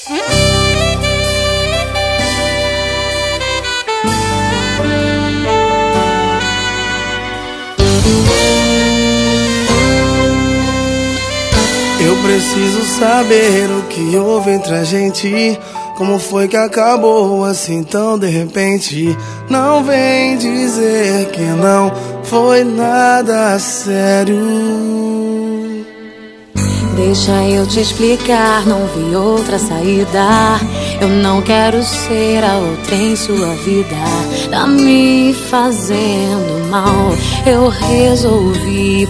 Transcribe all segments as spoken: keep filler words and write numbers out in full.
Eu preciso saber o que houve entre a gente. Como foi que acabou assim tão de repente? Não vem dizer que não foi nada sério. Deixa eu te explicar, não vi outra saída. Eu não quero ser a outra em sua vida. Tá me fazendo mal, eu resolvi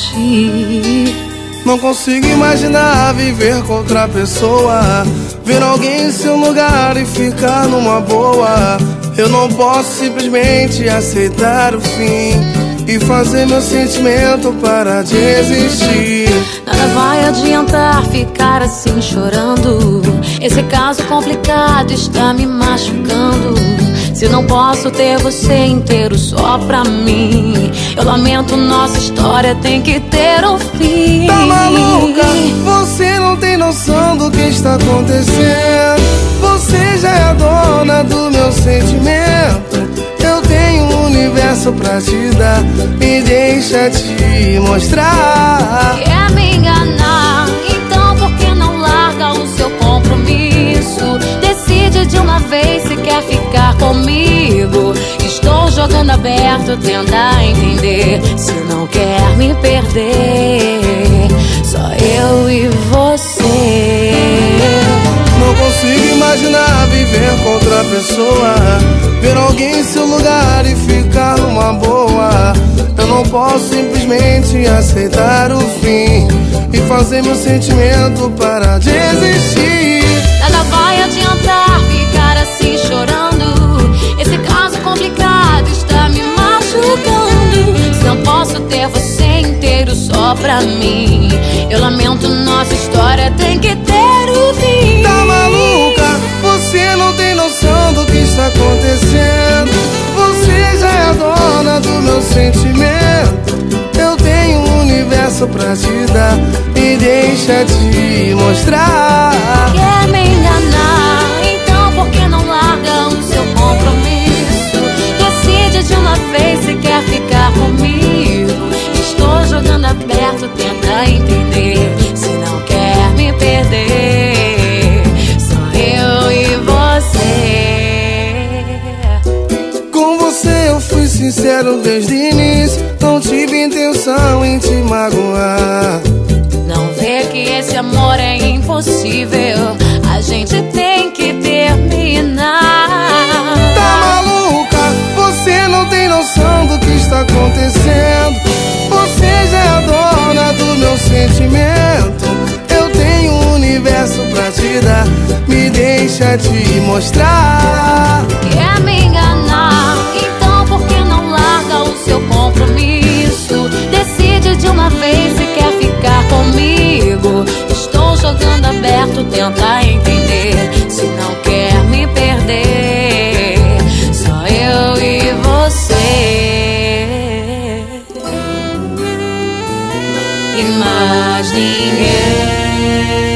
partir. Não consigo imaginar viver com outra pessoa, ver alguém em seu lugar e ficar numa boa. Eu não posso simplesmente aceitar o fim e fazer meu sentimento parar de existir. Nada vai adiantar ficar assim chorando. Esse caso complicado está me machucando. Se não posso ter você inteiro só pra mim, eu lamento, nossa história tem que ter um fim. Tá maluca? Você não tem noção do que está acontecendo. Você já é a dona do meu sentimento. Eu tenho um universo pra te dar, me deixa te mostrar. Quer me enganar? Então por que não larga o seu compromisso? Decide de uma vez se quer ficar comigo. Estou jogando aberto, tenta entender. Se não quer me perder, só eu e você. Não consigo imaginar viver com outra pessoa, ver alguém em seu lugar e ficar numa boa. Eu não posso simplesmente aceitar o fim e fazer meu sentimento parar de existir. Nada vai adiantar ficar assim chorando. Esse caso complicado está me machucando. Se não posso ter você inteiro só pra mim, eu lamento, nossa história tem que ter o fim. Tá maluca? Você não tem noção do que está acontecendo. Você já é a dona do meu sentimento. Eu tenho um universo pra te dar, me deixa te mostrar. Quer me enganar? Então por que não larga o seu compromisso? Decide de uma vez se quer ficar comigo. Estou jogando aberto, tenta entender. Se não quer me perder, só eu e você. Com você eu fui sincero desde o início. Não tive intenção em te magoar. Não vê que esse amor é impossível, a gente tem que terminar. Tá maluca? Você não tem noção do que está acontecendo. Você já é a dona do meu sentimento. Eu tenho um universo pra te dar, me deixa te mostrar. Quer me enganar? Então por que não larga o seu compromisso? Decide de uma vez se quer ficar comigo. Estou jogando aberto, tenta entender. Se não quer me perder, só eu e você, e mais ninguém.